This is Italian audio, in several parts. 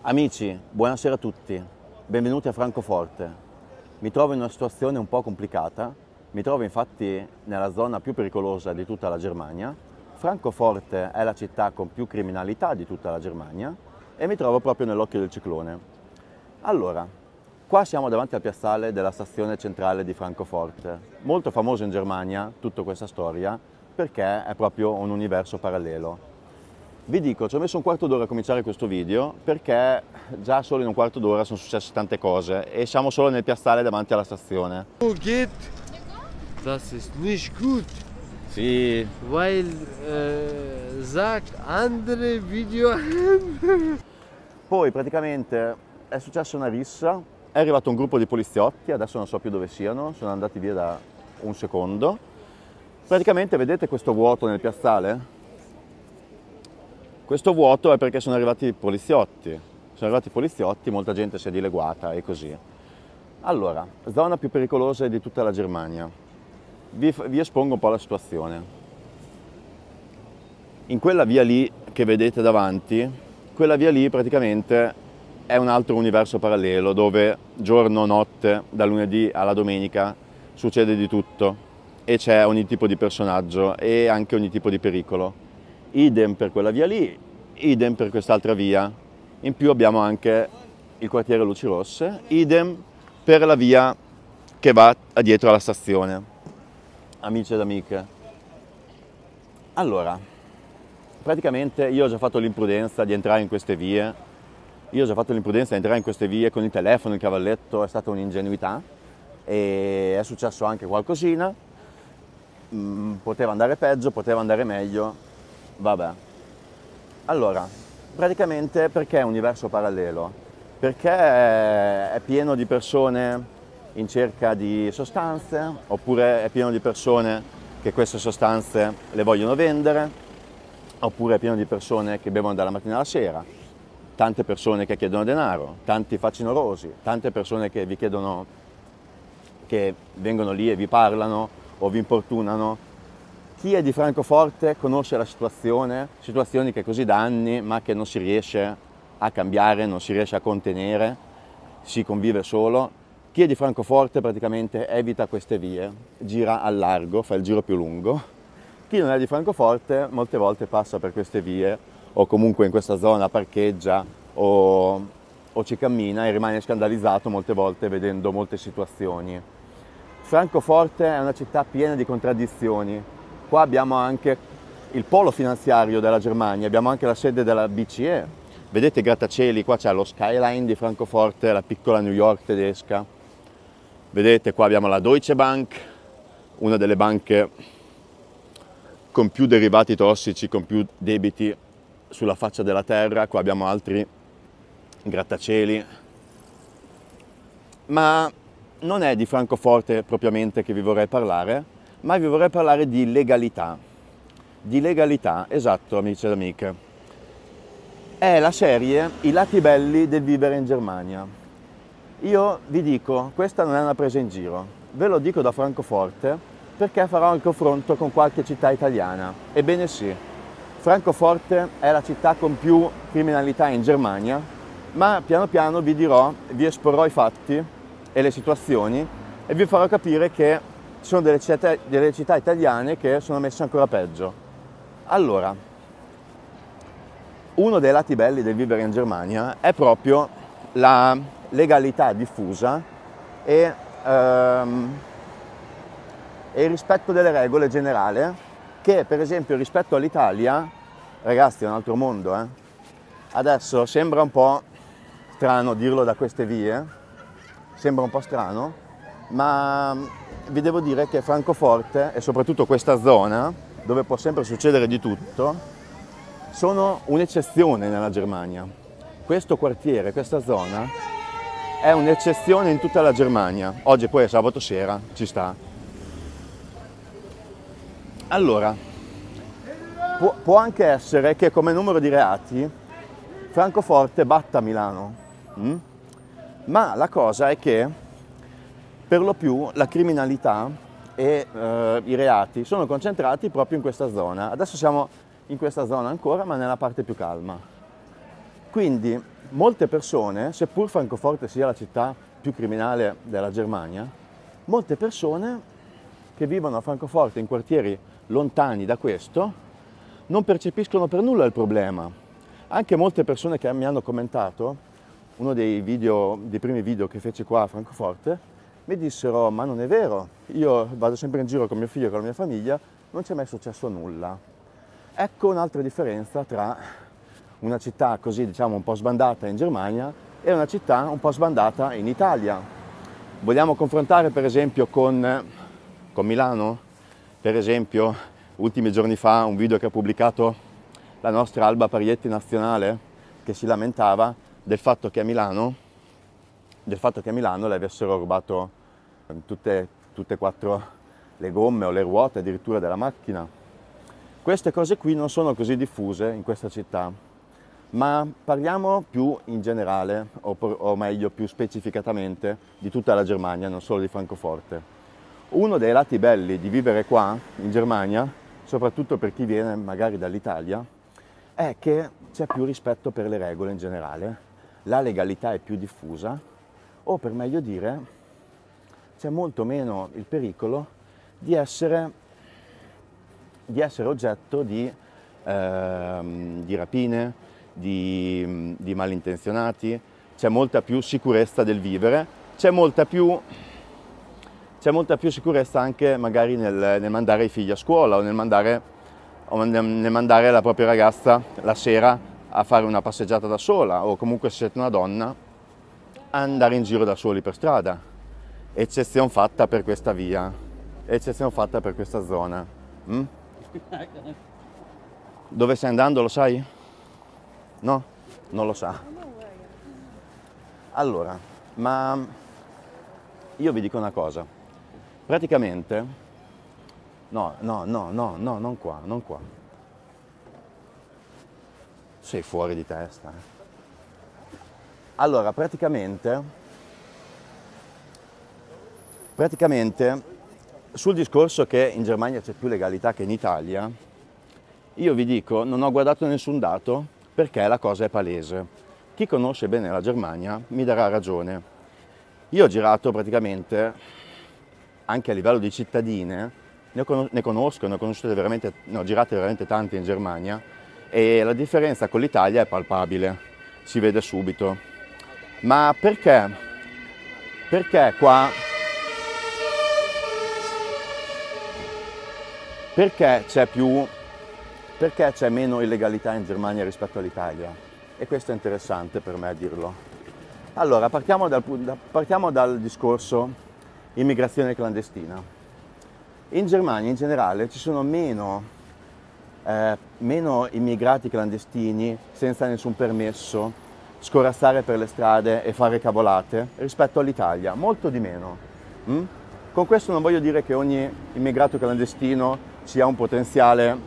Amici, buonasera a tutti, benvenuti a Francoforte. Mi trovo in una situazione un po' complicata, mi trovo infatti nella zona più pericolosa di tutta la Germania. Francoforte è la città con più criminalità di tutta la Germania e mi trovo proprio nell'occhio del ciclone. Allora, qua siamo davanti al piazzale della stazione centrale di Francoforte, molto famoso in Germania tutta questa storia perché è proprio un universo parallelo. Vi dico, ci ho messo un quarto d'ora a cominciare questo video perché già solo in un quarto d'ora sono successe tante cose e siamo solo nel piazzale davanti alla stazione. So geht, das ist nicht gut, Sì, weil sagt andere Video. poi praticamente è successa una rissa, è arrivato un gruppo di poliziotti, adesso non so più dove siano, sono andati via da un secondo. Praticamente vedete questo vuoto nel piazzale? Questo vuoto è perché sono arrivati i poliziotti. Sono arrivati i poliziotti, molta gente si è dileguata e così. Allora, zona più pericolosa di tutta la Germania. Vi espongo un po' la situazione. In quella via lì che vedete davanti, quella via lì praticamente è un altro universo parallelo dove giorno, notte, da lunedì alla domenica succede di tutto e c'è ogni tipo di personaggio e anche ogni tipo di pericolo. Idem per quella via lì, idem per quest'altra via. In più abbiamo anche il quartiere Luci Rosse, idem per la via che va dietro alla stazione. Amici ed amiche. Allora, praticamente io ho già fatto l'imprudenza di entrare in queste vie. Io ho già fatto l'imprudenza di entrare in queste vie con il telefono, il cavalletto, è stata un'ingenuità e è successo anche qualcosina. Poteva andare peggio, poteva andare meglio. Vabbè, allora, praticamente perché è un universo parallelo? Perché è pieno di persone in cerca di sostanze, oppure è pieno di persone che queste sostanze le vogliono vendere, oppure è pieno di persone che bevono dalla mattina alla sera, tante persone che chiedono denaro, tanti facinorosi, tante persone che vi chiedono, che vengono lì e vi parlano o vi importunano. Chi è di Francoforte conosce la situazione, situazioni che così da anni ma che non si riesce a cambiare, non si riesce a contenere, si convive solo. Chi è di Francoforte praticamente evita queste vie, gira al largo, fa il giro più lungo. Chi non è di Francoforte molte volte passa per queste vie o comunque in questa zona parcheggia o ci cammina e rimane scandalizzato molte volte vedendo molte situazioni. Francoforte è una città piena di contraddizioni. Qua abbiamo anche il polo finanziario della Germania, abbiamo anche la sede della BCE. Vedete i grattacieli, qua c'è lo skyline di Francoforte, la piccola New York tedesca. Vedete qua abbiamo la Deutsche Bank, una delle banche con più derivati tossici, con più debiti sulla faccia della terra. Qua abbiamo altri grattacieli. Ma non è di Francoforte propriamente che vi vorrei parlare, ma vi vorrei parlare di legalità. Di legalità, esatto, amici ed amiche. È la serie I lati belli del vivere in Germania. Io vi dico, questa non è una presa in giro, ve lo dico da Francoforte perché farò il confronto con qualche città italiana. Ebbene sì, Francoforte è la città con più criminalità in Germania, ma piano piano vi dirò, vi esporrò i fatti e le situazioni e vi farò capire che ci sono delle città italiane che sono messe ancora peggio. Allora, uno dei lati belli del vivere in Germania è proprio la legalità diffusa e il rispetto delle regole generale, che per esempio rispetto all'Italia, ragazzi è un altro mondo, Adesso sembra un po' strano dirlo da queste vie, sembra un po' strano, ma vi devo dire che Francoforte e soprattutto questa zona, dove può sempre succedere di tutto, sono un'eccezione nella Germania. Questo quartiere, questa zona, è un'eccezione in tutta la Germania. Oggi poi è sabato sera, ci sta. Allora, può anche essere che come numero di reati Francoforte batta Milano, ma la cosa è che per lo più la criminalità e i reati sono concentrati proprio in questa zona. Adesso siamo in questa zona ancora, ma nella parte più calma. Quindi molte persone, seppur Francoforte sia la città più criminale della Germania, molte persone che vivono a Francoforte in quartieri lontani da questo non percepiscono per nulla il problema. Anche molte persone che mi hanno commentato uno dei primi video che feci qua a Francoforte mi dissero: ma non è vero, io vado sempre in giro con mio figlio e con la mia famiglia, non c'è mai successo nulla. Ecco un'altra differenza tra una città così, diciamo, un po' sbandata in Germania e una città un po' sbandata in Italia. Vogliamo confrontare per esempio con Milano? Per esempio, ultimi giorni fa un video che ha pubblicato la nostra Alba Parietti Nazionale, che si lamentava del fatto che a Milano le avessero rubato tutte e quattro le gomme o le ruote addirittura della macchina. Queste cose qui non sono così diffuse in questa città, ma parliamo più in generale, o meglio più specificatamente, di tutta la Germania, non solo di Francoforte. Uno dei lati belli di vivere qua in Germania, soprattutto per chi viene magari dall'Italia, è che c'è più rispetto per le regole in generale, la legalità è più diffusa, o per meglio dire, c'è molto meno il pericolo di essere oggetto di rapine, di malintenzionati, c'è molta più sicurezza del vivere, c'è molta più sicurezza anche magari nel mandare i figli a scuola o nel mandare la propria ragazza la sera a fare una passeggiata da sola, o comunque se siete una donna a andare in giro da soli per strada. Eccezione fatta per questa via, eccezione fatta per questa zona. Dove stai andando, lo sai? No? Non lo sa. Allora, ma io vi dico una cosa. Praticamente, no, non qua. Sei fuori di testa. Allora, praticamente, sul discorso che in Germania c'è più legalità che in Italia, io vi dico, non ho guardato nessun dato perché la cosa è palese. Chi conosce bene la Germania mi darà ragione. Io ho girato praticamente, anche a livello di cittadine, ne ho girate veramente tante in Germania, e la differenza con l'Italia è palpabile, si vede subito. Ma perché? Perché qua? Perché c'è meno illegalità in Germania rispetto all'Italia? E questo è interessante per me a dirlo. Allora, partiamo dal discorso immigrazione clandestina. In Germania in generale ci sono meno immigrati clandestini senza nessun permesso, scorazzare per le strade e fare cavolate rispetto all'Italia, molto di meno. Con questo non voglio dire che ogni immigrato clandestino sia un potenziale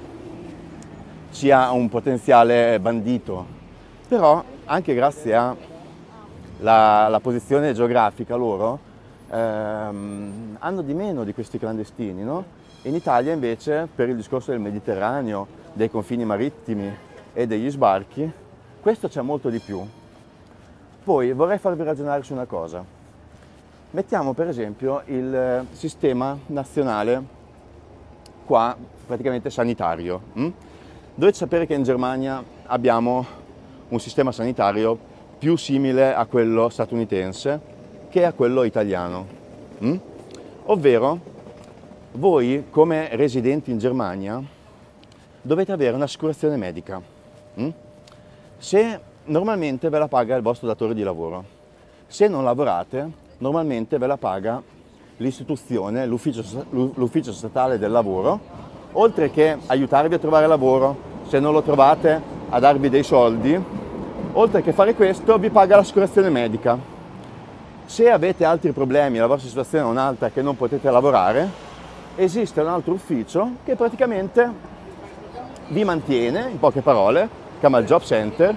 bandito, però anche grazie alla posizione geografica loro hanno di meno di questi clandestini, no? In Italia invece, per il discorso del Mediterraneo, dei confini marittimi e degli sbarchi, questo c'è molto di più. Poi vorrei farvi ragionare su una cosa. Mettiamo per esempio il sistema nazionale qua, praticamente sanitario. Dovete sapere che in Germania abbiamo un sistema sanitario più simile a quello statunitense che a quello italiano. Ovvero, voi come residenti in Germania dovete avere un'assicurazione medica. Se normalmente ve la paga il vostro datore di lavoro. Se non lavorate, normalmente ve la paga l'istituzione, l'ufficio statale del lavoro, oltre che aiutarvi a trovare lavoro, se non lo trovate a darvi dei soldi, oltre che fare questo vi paga l'assicurazione medica. Se avete altri problemi, la vostra situazione è un'altra che non potete lavorare, esiste un altro ufficio che praticamente vi mantiene, in poche parole, chiama il Job Center.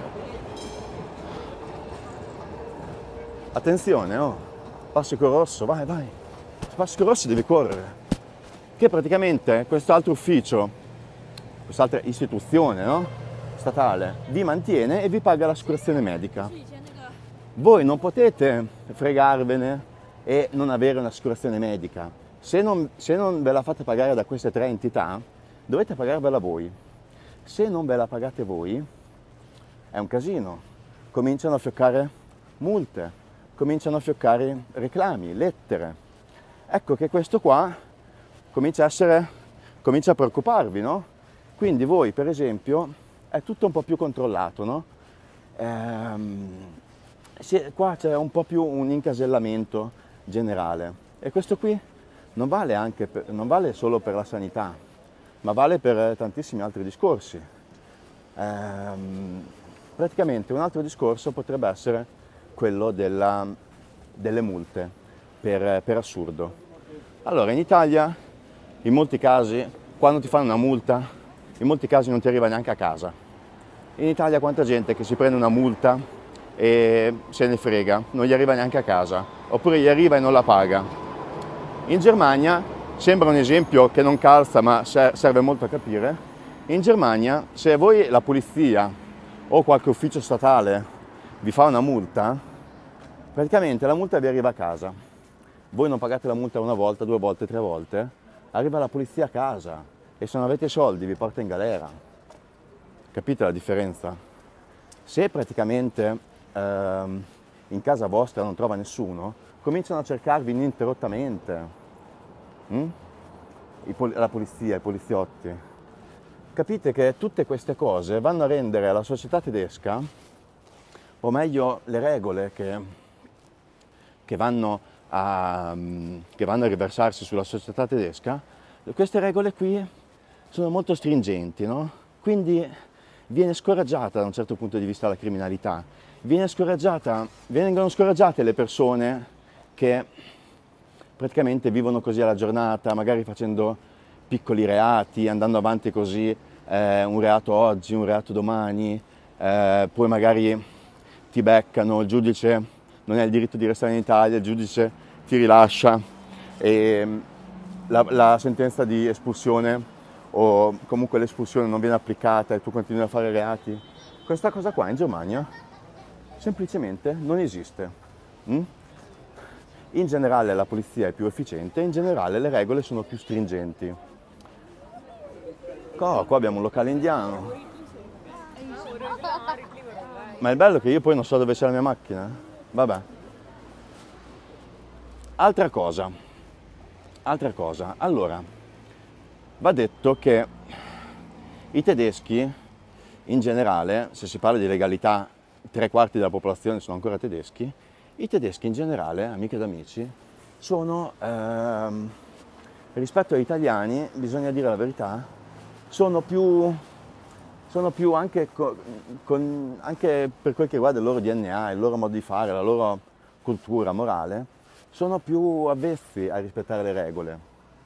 Attenzione, oh, Passico Rosso, vai. Passico Rosso devi correre. Che praticamente quest'altro ufficio, quest'altra istituzione, no? Statale, vi mantiene e vi paga l'assicurazione medica. voi non potete fregarvene e non avere un'assicurazione medica. Se non ve la fate pagare da queste tre entità, dovete pagarvela voi. Se non ve la pagate voi, è un casino. Cominciano a fioccare multe, cominciano a fioccare reclami, lettere. Ecco che questo qua comincia a preoccuparvi, no? Quindi voi, per esempio, è tutto un po' più controllato, no? Qua c'è un po' più un incasellamento generale e questo qui non vale solo per la sanità, ma vale per tantissimi altri discorsi. Praticamente un altro discorso potrebbe essere quello delle multe per assurdo. Allora, in Italia, in molti casi, quando ti fanno una multa, in molti casi non ti arriva neanche a casa. In Italia quanta gente che si prende una multa e se ne frega, non gli arriva neanche a casa, oppure gli arriva e non la paga. In Germania, sembra un esempio che non calza ma serve molto a capire, in Germania se voi la polizia o qualche ufficio statale vi fa una multa, praticamente la multa vi arriva a casa. Voi non pagate la multa una volta, due volte, tre volte, arriva la polizia a casa e se non avete soldi vi porta in galera. Capite la differenza? Se praticamente in casa vostra non trova nessuno, cominciano a cercarvi ininterrottamente. La polizia, i poliziotti. Capite che tutte queste cose vanno a rendere la società tedesca, o meglio le regole che vanno a riversarsi sulla società tedesca, queste regole qui sono molto stringenti, no? Quindi viene scoraggiata da un certo punto di vista la criminalità, vengono scoraggiate le persone che praticamente vivono così alla giornata, magari facendo piccoli reati, andando avanti così, un reato oggi, un reato domani, poi magari ti beccano, il giudice non ha il diritto di restare in Italia, il giudice ti rilascia e la sentenza di espulsione o comunque l'espulsione non viene applicata e tu continui a fare reati. Questa cosa qua in Germania semplicemente non esiste. In generale la polizia è più efficiente, in generale le regole sono più stringenti. Qua abbiamo un locale indiano. Ma è bello che io poi non so dove c'è la mia macchina. Vabbè. Altra cosa. Allora, va detto che i tedeschi, in generale, se si parla di legalità, 3/4 della popolazione sono ancora tedeschi, i tedeschi in generale, amiche ed amici, sono, rispetto agli italiani, bisogna dire la verità, sono più anche, anche per quel che riguarda il loro DNA, il loro modo di fare, la loro cultura morale, sono più avvezzi a rispettare le regole.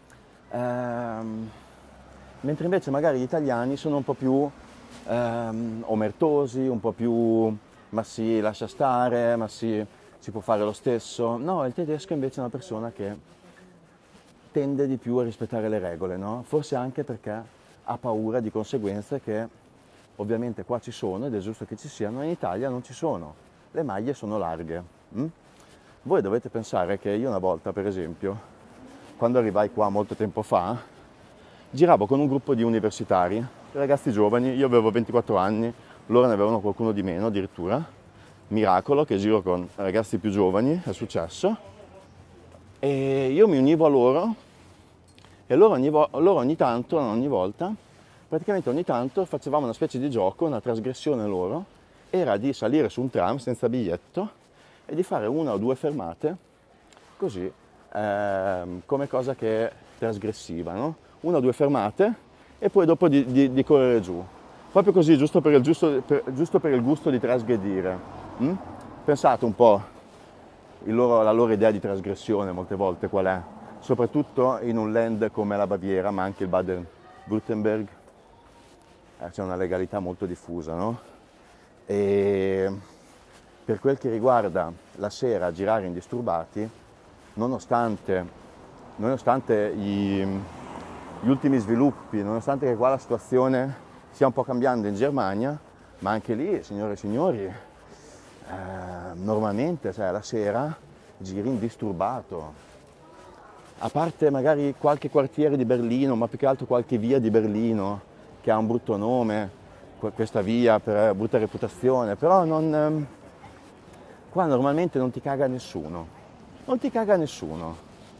Mentre invece magari gli italiani sono un po' più omertosi, un po' più ma sì, lascia stare, ma sì, si può fare lo stesso. No, il tedesco invece è una persona che tende di più a rispettare le regole, no? Forse anche perché ha paura di conseguenze che ovviamente qua ci sono ed è giusto che ci siano, in Italia non ci sono, le maglie sono larghe. Voi dovete pensare che io una volta, per esempio, quando arrivai qua molto tempo fa, giravo con un gruppo di universitari, ragazzi giovani, io avevo 24 anni, loro ne avevano qualcuno di meno addirittura, miracolo che giro con ragazzi più giovani, è successo, e io mi univo a loro e loro ogni tanto, non ogni volta, praticamente ogni tanto facevamo una specie di gioco, una trasgressione loro, era di salire su un tram senza biglietto e di fare una o due fermate, così, come cosa che è trasgressiva, no? Una o due fermate e poi dopo di correre giù. Proprio così, giusto per il gusto di trasgredire. Pensate un po' la loro idea di trasgressione molte volte qual è? Soprattutto in un land come la Baviera, ma anche il Baden-Württemberg, c'è una legalità molto diffusa, no? E per quel che riguarda la sera girare indisturbati, nonostante gli ultimi sviluppi, nonostante che qua la situazione stia un po' cambiando in Germania, ma anche lì, signore e signori, normalmente, sai, la sera giri indisturbato. A parte magari qualche quartiere di Berlino, ma più che altro qualche via di Berlino che ha un brutto nome, questa via per brutta reputazione, però qua normalmente non ti caga nessuno. Non ti caga nessuno.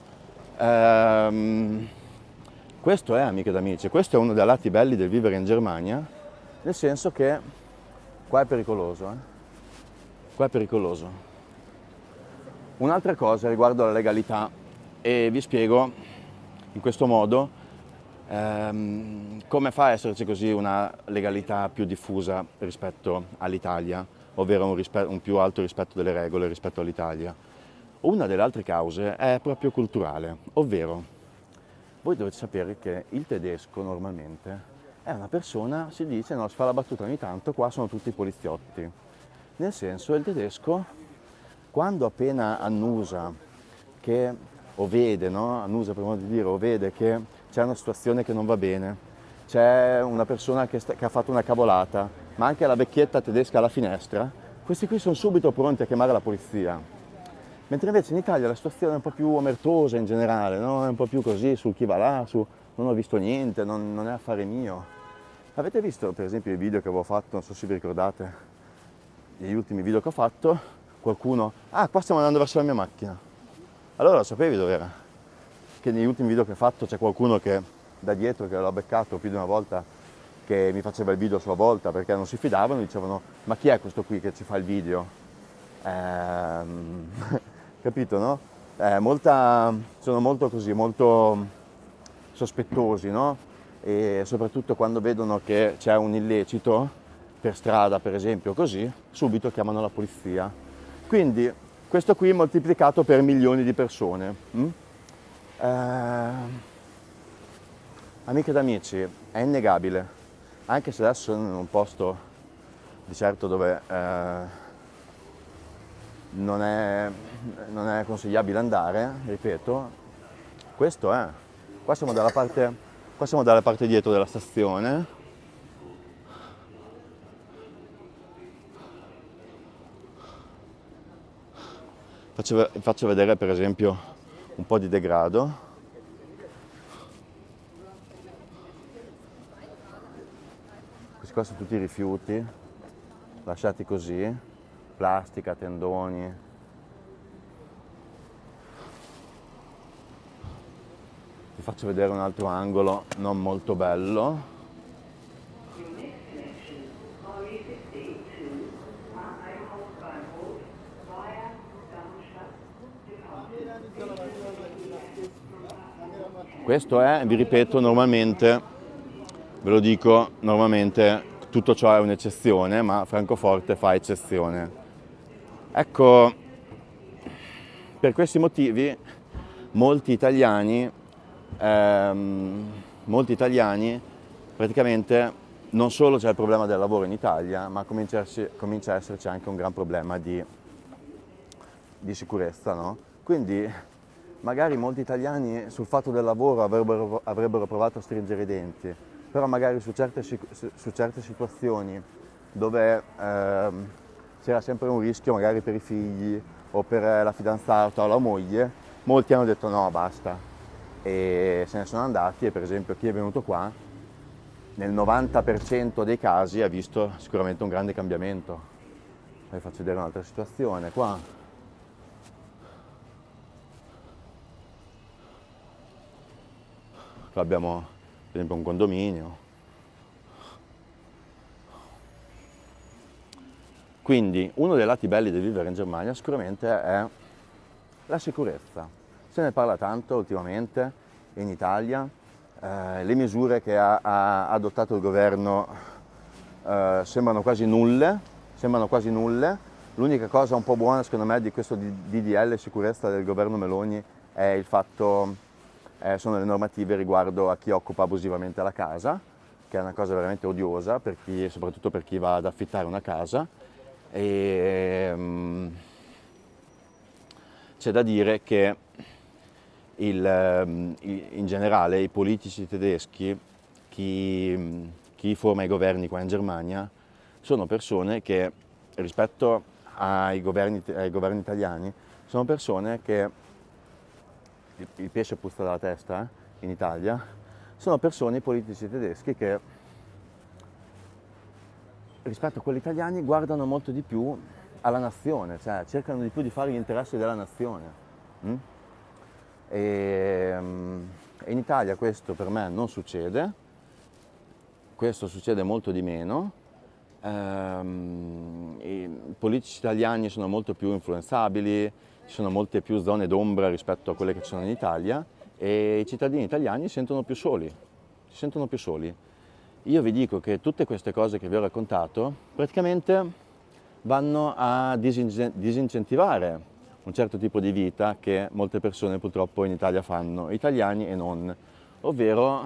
Questo è, amiche ed amici, questo è uno dei lati belli del vivere in Germania, nel senso che qua è pericoloso. Qua è pericoloso. Un'altra cosa riguardo alla legalità, e vi spiego in questo modo come fa a esserci così una legalità più diffusa rispetto all'Italia, ovvero un più alto rispetto delle regole rispetto all'Italia. Una delle altre cause è proprio culturale, ovvero voi dovete sapere che il tedesco normalmente è una persona, si dice, no, si fa la battuta ogni tanto, qua sono tutti poliziotti. Nel senso, il tedesco, quando appena annusa che, o vede, no? Annusa per modo di dire, o vede che c'è una situazione che non va bene, c'è una persona che ha fatto una cavolata, ma anche la vecchietta tedesca alla finestra, questi qui sono subito pronti a chiamare la polizia. Mentre invece in Italia la situazione è un po' più omertosa in generale, no? È un po' più così, sul chi va là, su non ho visto niente, non è affare mio. Avete visto per esempio i video che avevo fatto, non so se vi ricordate, gli ultimi video che ho fatto, qualcuno, qua stiamo andando verso la mia macchina. Allora lo sapevi dov'era? Che negli ultimi video che ho fatto c'è qualcuno che da dietro, che l'ho beccato più di una volta, che mi faceva il video a sua volta perché non si fidavano, dicevano ma chi è questo qui che ci fa il video? Capito, no? Sono molto così, molto sospettosi, no? E soprattutto quando vedono che c'è un illecito per strada, per esempio, così, subito chiamano la polizia. Quindi questo qui moltiplicato per milioni di persone. Amiche ed amici, è innegabile, anche se adesso sono in un posto di certo dove non è consigliabile andare, ripeto, questo è. Qua siamo dalla parte dietro della stazione. Faccio vedere per esempio un po' di degrado. Questi qua sono tutti i rifiuti lasciati così, plastica, tendoni. Vi faccio vedere un altro angolo non molto bello. Questo è, vi ripeto, normalmente, ve lo dico, normalmente tutto ciò è un'eccezione, ma Francoforte fa eccezione. Ecco, per questi motivi molti italiani praticamente non solo c'è il problema del lavoro in Italia, ma comincia a esserci anche un gran problema di sicurezza, no? Quindi magari molti italiani sul fatto del lavoro avrebbero provato a stringere i denti, però magari su certe situazioni dove c'era sempre un rischio magari per i figli o per la fidanzata o la moglie, molti hanno detto no, basta, e se ne sono andati. E per esempio chi è venuto qua nel 90% dei casi ha visto sicuramente un grande cambiamento. Vi faccio vedere un'altra situazione qua. Qua abbiamo per esempio un condominio. Quindi uno dei lati belli di vivere in Germania sicuramente è la sicurezza. Se ne parla tanto ultimamente in Italia, le misure che ha adottato il governo sembrano quasi nulle. L'unica cosa un po' buona secondo me di questo DDL sicurezza del governo Meloni è il fatto sono le normative riguardo a chi occupa abusivamente la casa, che è una cosa veramente odiosa soprattutto per chi va ad affittare una casa. E c'è da dire che in generale i politici tedeschi, chi forma i governi qua in Germania, sono persone che rispetto ai governi italiani sono persone che, il pesce puzza dalla testa in Italia, sono persone, i politici tedeschi, che rispetto a quelli italiani guardano molto di più alla nazione, cioè cercano di più di fare gli interessi della nazione. E in Italia questo per me non succede, questo succede molto di meno. I politici italiani sono molto più influenzabili, ci sono molte più zone d'ombra rispetto a quelle che ci sono in Italia, e i cittadini italiani si sentono più soli, Io vi dico che tutte queste cose che vi ho raccontato praticamente vanno a disincentivare un certo tipo di vita che molte persone purtroppo in Italia fanno, italiani e non, ovvero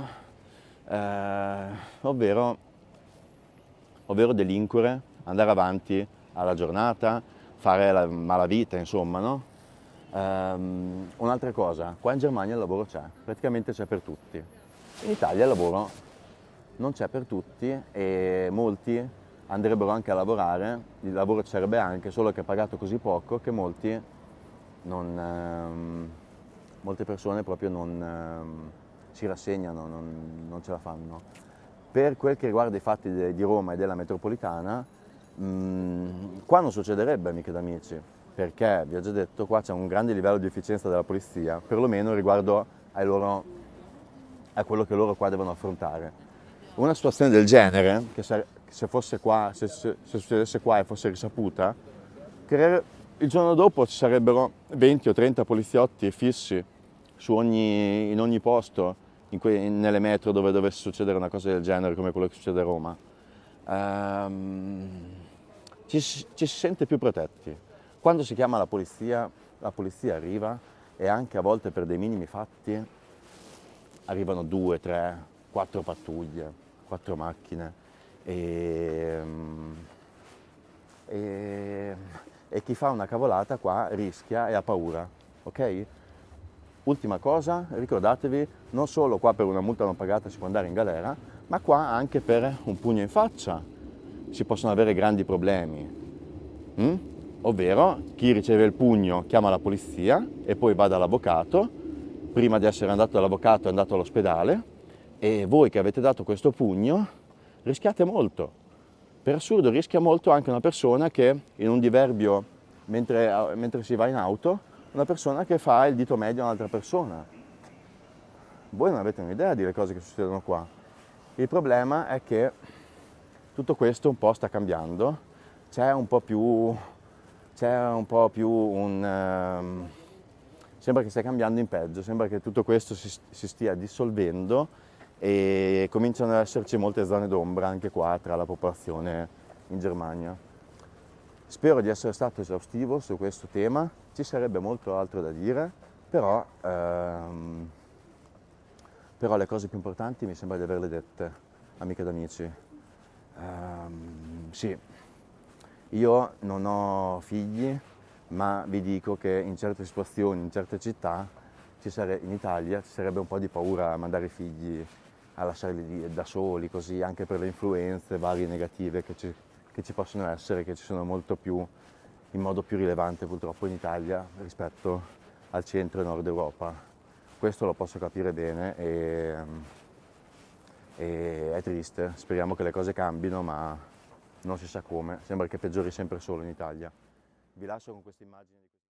delinquere, andare avanti alla giornata, fare la malavita, insomma, no? Un'altra cosa, qua in Germania il lavoro c'è, praticamente c'è per tutti. In Italia il lavoro non c'è per tutti e molti andrebbero anche a lavorare, il lavoro ci sarebbe anche, solo che è pagato così poco che molte persone proprio non si rassegnano, non ce la fanno. Per quel che riguarda i fatti di Roma e della metropolitana, qua non succederebbe, amiche ed amici, perché, vi ho già detto, qua c'è un grande livello di efficienza della polizia, perlomeno riguardo a quello che loro qua devono affrontare. Una situazione del genere, che se succedesse qua e fosse risaputa, il giorno dopo ci sarebbero 20 o 30 poliziotti fissi in ogni posto, nelle metro dove dovesse succedere una cosa del genere come quello che succede a Roma. Ci si sente più protetti. Quando si chiama la polizia arriva, e anche a volte per dei minimi fatti arrivano 2, 3, 4 pattuglie, 4 macchine e chi fa una cavolata qua rischia e ha paura, ok? Ultima cosa, ricordatevi, non solo qua per una multa non pagata si può andare in galera, ma qua anche per un pugno in faccia si possono avere grandi problemi. Ovvero, chi riceve il pugno chiama la polizia e poi va dall'avvocato, prima di essere andato dall'avvocato è andato all'ospedale, e voi che avete dato questo pugno rischiate molto. Per assurdo rischia molto anche una persona che in un diverbio, mentre si va in auto, una persona che fa il dito medio a un'altra persona. Voi non avete un'idea delle cose che succedono qua. Il problema è che tutto questo un po' sta cambiando, c'è un po' più sembra che stia cambiando in peggio, sembra che tutto questo si stia dissolvendo e cominciano ad esserci molte zone d'ombra anche qua tra la popolazione in Germania. Spero di essere stato esaustivo su questo tema, ci sarebbe molto altro da dire, però le cose più importanti mi sembra di averle dette, amiche ed amici. Sì, io non ho figli, ma vi dico che in certe situazioni, in certe città, in Italia ci sarebbe un po' di paura a mandare i figli, a lasciarli da soli, così, anche per le influenze varie negative che ci possono essere, che ci sono in modo più rilevante purtroppo in Italia rispetto al centro e nord Europa. Questo lo posso capire bene e è triste, speriamo che le cose cambino, ma non si sa come, sembra che peggiori sempre solo in Italia. Vi lascio con questa immagine.